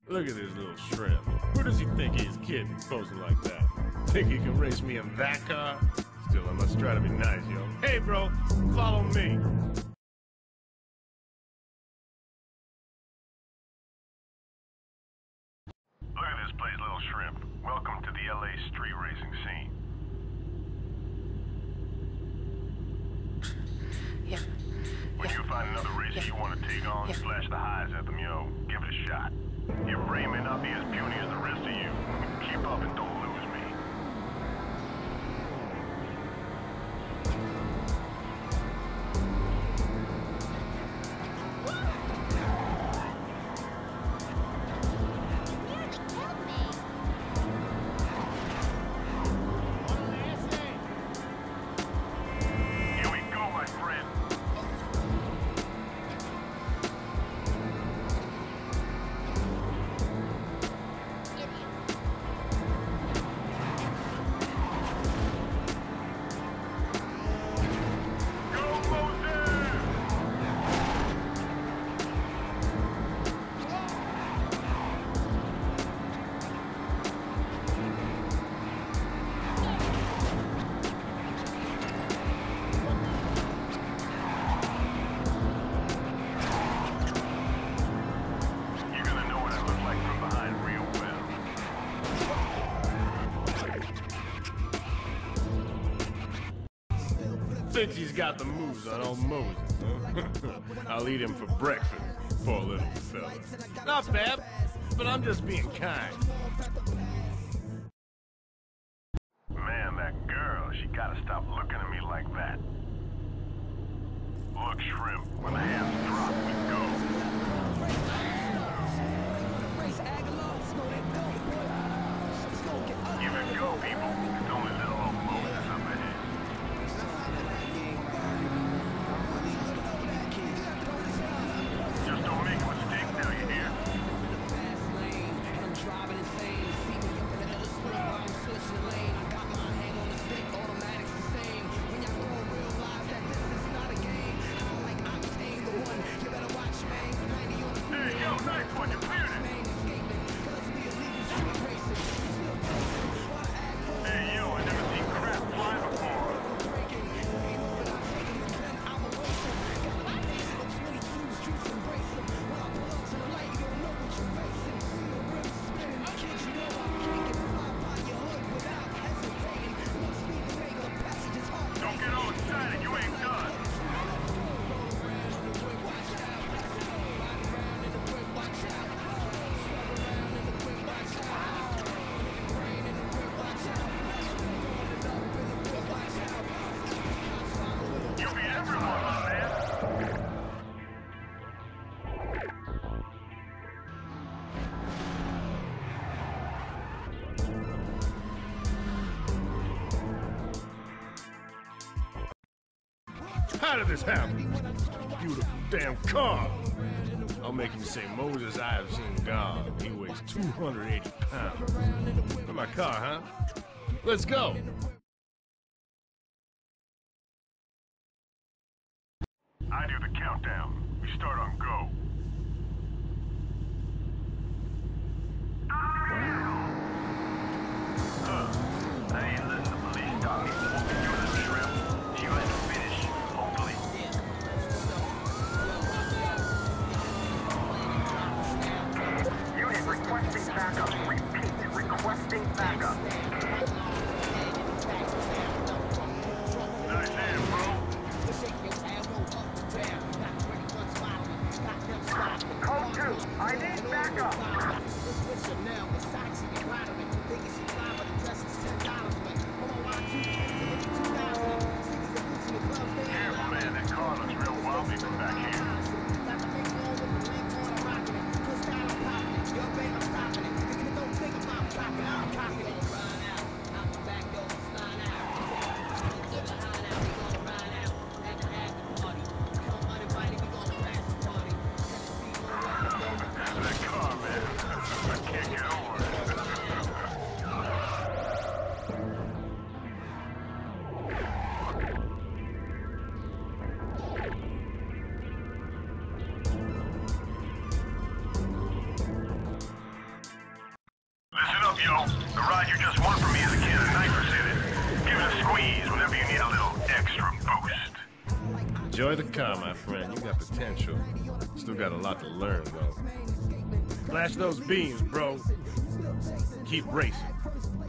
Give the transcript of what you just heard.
Look at this little shrimp. Where does he think he is kidding, posing like that? Think he can race me in that car? Still, I must try to be nice, yo. Hey, bro, follow me. Look at this place, little shrimp. Welcome to the LA street racing scene. Yeah. When you find another racer you want to take on, slash the highs at them, yo. Give it a shot. Your brain may not be as puny as the rest of you. Keep up and don't lose me. Here we go, my friend. Go, Moses! You're gonna know what I look like from behind real well. Finchie's got the moves on old Moses, huh? I'll eat him for breakfast, poor little fella. Not bad, but I'm just being kind. Man, that girl, she gotta stop looking at me like that. Look, shrimp, when the hands drop, we go. Give it go, people. It's only little old Moses up ahead. Just don't make a mistake now, you hear? Hey, yo, nice one, you cleared it. Hey, yo, I never seen crap fly before. Don't get all excited, you ain't done. You'll be everyone, my man. How did this happen? Beautiful damn car. I'll make him say, Moses, I have seen God. He weighs 280 pounds. For my car, huh? Let's go. I do the countdown. We start on go. I ain't listen to police talking. You little shrimp. You ain't finished, hopefully. Unit requesting backup. Repeat, requesting backup. Nice hand, bro. Code 2, I need backup. Yo, the ride you just won from me is a can of nitrous in it. Give it a squeeze whenever you need a little extra boost. Enjoy the car, my friend. You got potential. Still got a lot to learn, though. Flash those beams, bro. Keep racing.